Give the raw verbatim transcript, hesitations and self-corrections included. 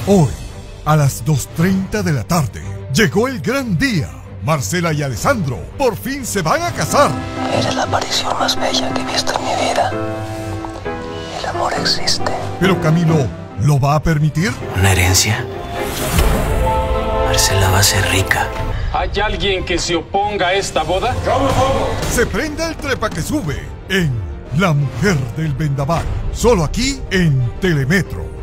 Hoy, a las dos treinta de la tarde, llegó el gran día. Marcela y Alessandro por fin se van a casar. Eres la aparición más bella que he visto en mi vida. El amor existe. Pero Camilo, ¿lo va a permitir? ¿Una herencia? Marcela va a ser rica. ¿Hay alguien que se oponga a esta boda? Se prenda el trepa que sube en La Mujer del Vendaval. Solo aquí en Telemetro.